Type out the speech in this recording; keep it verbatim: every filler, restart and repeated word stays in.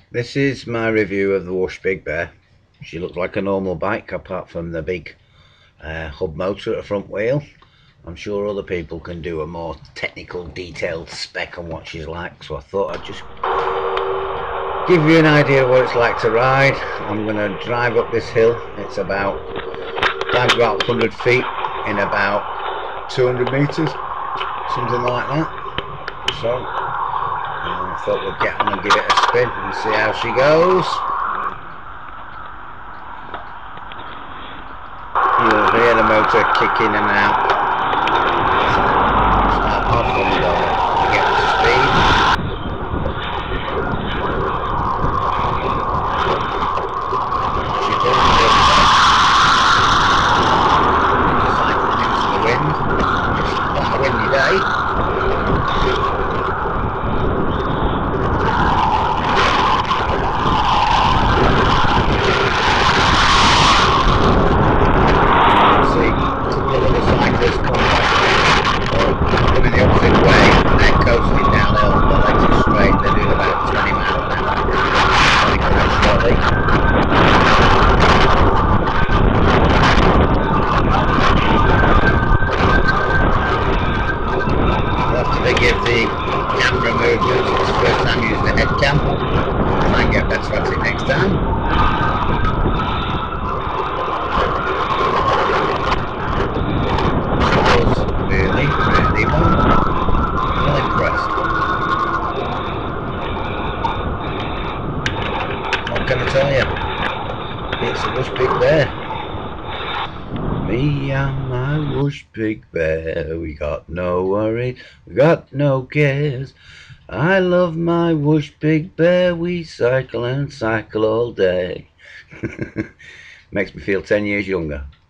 This is my review of the Woosh Big Bear. She looks like a normal bike apart from the big uh, hub motor at the front wheel. I'm sure other people can do a more technical, detailed spec on what she's like, so I thought I'd just give you an idea of what it's like to ride. I'm going to drive up this hill. It's about, climbs about one hundred feet in about two hundred metres, something like that. So I thought we'd get on and give it a spin and see how she goes. You'll hear the motor kick in and out. Start off when you get up to speed. She does it. Just cycling into the wind. It's quite a windy day. They give the camera movement. It's the first time using the head cam. I might get better at it next time. She was really, really well. Well impressed. What can I tell you? It's a Woosh Big Bear. Me and my Woosh Big Bear, we got no worries, we got no cares. I love my Woosh Big Bear, we cycle and cycle all day. Makes me feel ten years younger.